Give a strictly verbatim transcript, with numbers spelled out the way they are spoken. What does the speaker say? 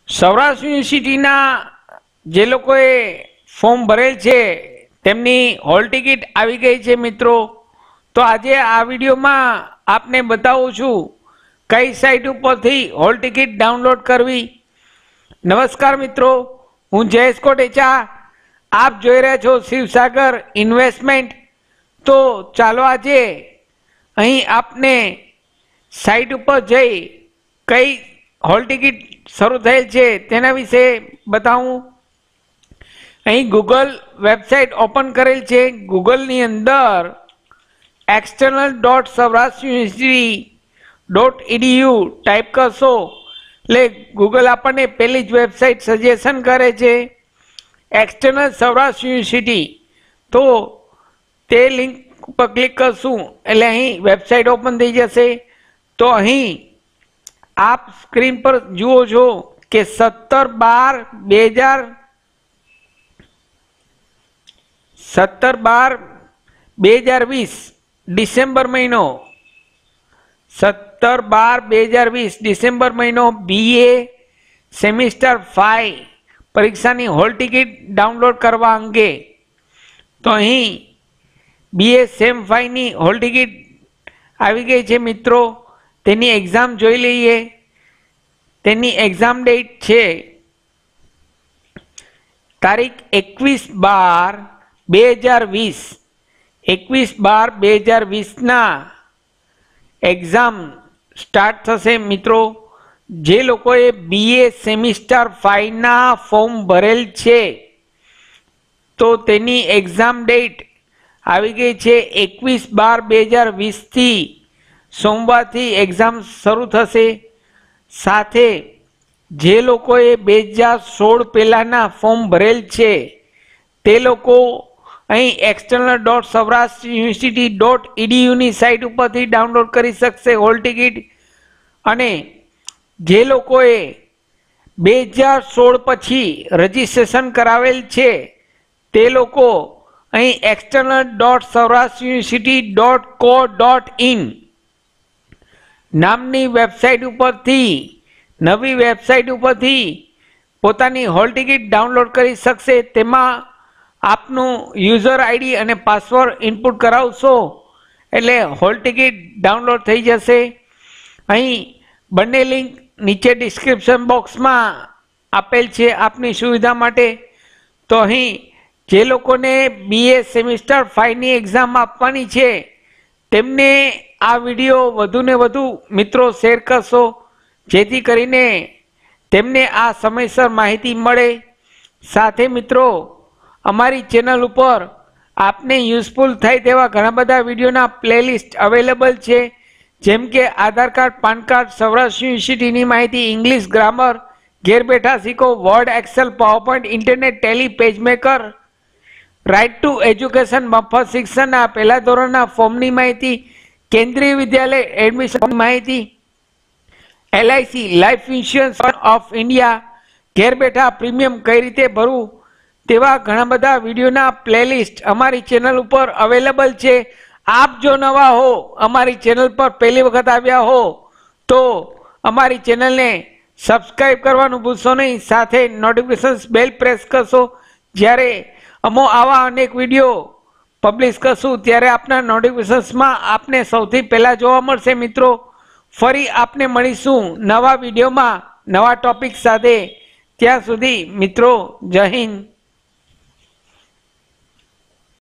સૌરાષ્ટ્ર યુનિવર્સિટીના જે લોકોએ ફોર્મ ભરેલ છે તેમની હોલ ટિકિટ આવી ગઈ છે મિત્રો। તો આજે આ વિડીયોમાં આપને બતાવું છું કઈ સાઇટ ઉપરથી હોલ ટિકિટ ડાઉનલોડ કરવી। નમસ્કાર મિત્રો, હું જયેશ કોટેચા, આપ જોઈ રહ્યા છો શિવસાગર ઇન્વેસ્ટમેન્ટ। તો ચાલો આજે અહીં આપને સાઇટ ઉપર જઈ કઈ હોલ ટિકિટ શરૂ થયેલ છે તેના વિશે બતાવું। અહીં ગૂગલ વેબસાઇટ ઓપન કરેલ છે। ગૂગલની અંદર external dot Saurashtra university dot EDU type કરશો એટલે ગૂગલ આપણને પહેલી જ વેબસાઇટ સજેશન કરે છે એક્સટર્નલ સૌરાષ્ટ્ર યુનિવર્સિટી। તો તે લિંક ઉપર ક્લિક કરશું એટલે અહીં વેબસાઇટ ઓપન થઈ જશે। તો અહીં આપ સ્ક્રીન પર જુઓ છો કે સત્તર બાર બે હજાર સત્તર બાર બે હજાર વીસ ડિસેમ્બર મહિનો સત્તર બાર બે હજાર વીસ ડિસેમ્બર મહિનો બીએ સેમિસ્ટર ફાઈવ પરીક્ષાની હોલ ટિકિટ ડાઉનલોડ કરવા અંગે। તો અહીં બીએ સેમ ફાઈવની હોલ ટિકિટ આવી ગઈ છે મિત્રો। તેની એક્ઝામ જોઈ લઈએ। તેની એક્ઝામ ડેટ છે તારીખ એકવીસ બાર બે હજાર વીસ એકવીસ બાર બે હજાર વીસના એક્ઝામ સ્ટાર્ટ થશે મિત્રો। જે લોકોએ બીએ સેમિસ્ટર ફાઈવના ફોર્મ ભરેલ છે તો તેની એક્ઝામ ડેટ આવી ગઈ છે એકવીસ બાર બે હજાર વીસથી સોમવારથી એક્ઝામ શરૂ થશે। સાથે જે લોકોએ બે હજાર સોળ પહેલાંના ફોર્મ ભરેલ છે તે લોકો અહીં external dot Saurashtra university dot ઈડીયુની સાઇટ ઉપરથી ડાઉનલોડ કરી શકશે હોલ ટિકિટ। અને જે લોકોએ બે હજાર સોળ પછી રજિસ્ટ્રેશન કરાવેલ છે તે લોકો અહીં external dot Saurashtra university dot co dot in નામની વેબસાઇટ ઉપરથી નવી વેબસાઇટ ઉપરથી પોતાની હોલ ટિકિટ ડાઉનલોડ કરી શકશે। તેમાં આપનું યુઝર આઈડી અને પાસવર્ડ ઇનપુટ કરાવશો એટલે હોલ ટિકિટ ડાઉનલોડ થઈ જશે। અહીં બંને લિંક નીચે ડિસ્ક્રિપ્શન બોક્સમાં આપેલ છે આપની સુવિધા માટે। તો અહીં જે લોકોને બીએ સેમિસ્ટર ફાઈવની એક્ઝામ આપવાની છે તેમને આ વિડીયો વધુને વધુ મિત્રો શેર કરશો જેથી કરીને તેમને આ સમયસર માહિતી મળે। સાથે મિત્રો અમારી ચેનલ ઉપર આપને યુઝફુલ થાય તેવા ઘણા બધા વિડીયોના પ્લેલિસ્ટ અવેલેબલ છે જેમ કે Aadhaar card, PAN card, Saurashtra યુનિવર્સિટીની માહિતી, ઇંગ્લિશ ગ્રામર, ઘેર બેઠા શીખો, Word, Excel, PowerPoint, internet, Tally, PageMaker, right to education, મફત શિક્ષણના પહેલા ધોરણના ફોર્મની માહિતી, કેન્દ્રીય વિદ્યાલય એડમિશન માહિતી, LIC life insurance of India, ઘેર બેઠા પ્રીમિયમ કઈ રીતે ભરવું તેવા ઘણા બધા વિડીયોના પ્લેલિસ્ટ અમારી ચેનલ ઉપર અવેલેબલ છે। આપ જો નવા હો, અમારી ચેનલ પર પહેલી વખત આવ્યા હો તો અમારી ચેનલને સબસ્ક્રાઈબ કરવાનું ભૂલશો નહીં। સાથે નોટિફિકેશન બેલ પ્રેસ કરશો। જ્યારે અમો આવા અનેક વિડીયો પબ્લિશ કરશું ત્યારે આપના નોટિફિકેશન્સમાં આપને સૌથી પહેલાં જોવા મળશે મિત્રો। ફરી આપને મળીશું નવા વિડીયોમાં નવા ટોપિક સાથે। ત્યાં સુધી મિત્રો જય હિન્દ।